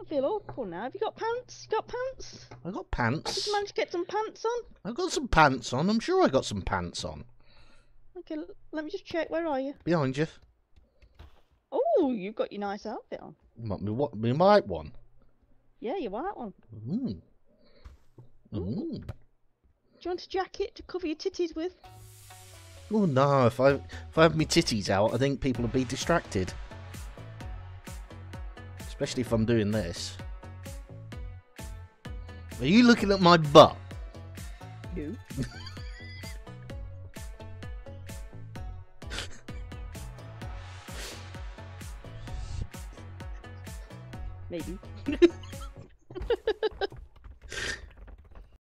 feel awful now. Have you got pants? You got pants? I got Did pants. you manage to get some pants on? I got some pants on. I'm sure I got some pants on. Okay, let me just check. Where are you? Behind you. Oh, you've got your nice outfit on. What? My white one. Yeah, your white one. Mm. Mm. Do you want a jacket to cover your titties with? Oh no! If I have my titties out, I think people will be distracted. Especially if I'm doing this. Are you looking at my butt? You. Maybe.